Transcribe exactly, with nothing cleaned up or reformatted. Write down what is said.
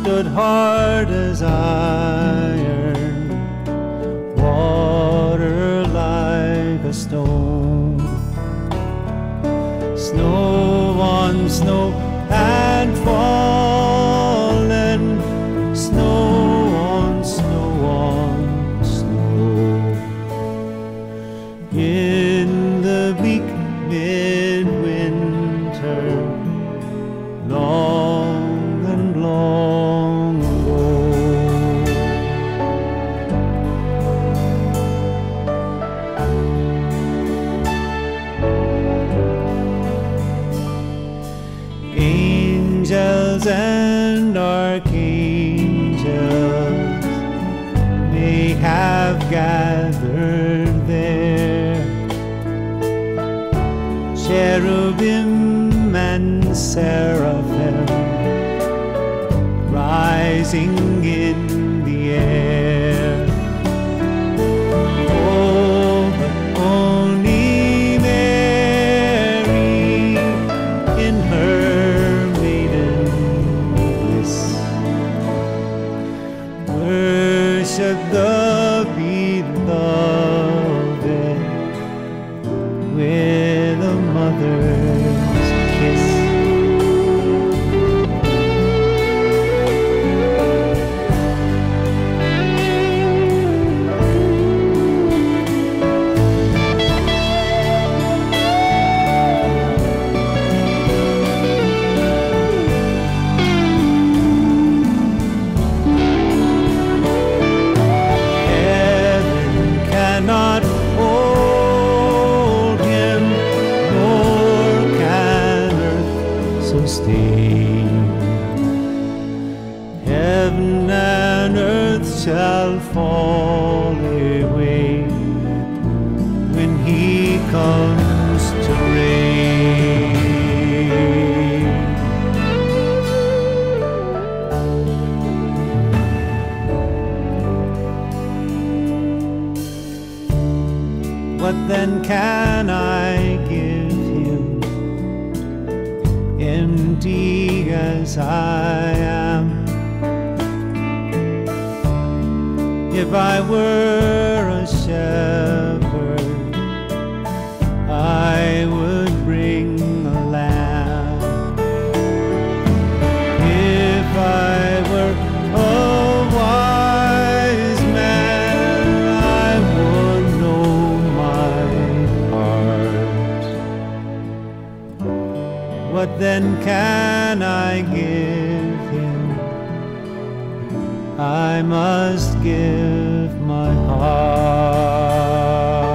stood hard as iron, water like a stone. Snow on snow had fallen, snow on snow on snow. In the bleak midwinter, long and long ago. Angels and archangels may have gathered there, cherubim and seraphim rising in the air. Oh, but only Mary in her maiden bliss worship the beloved with a mother's kiss. Not hold him, nor can earth sustain. Heaven and earth shall fall away when he comes to reign. What then can I give him, empty as I am? If I were a shepherd, I would bring a lamb. If I were a wise man, I would know what then can I give him? I must give my heart.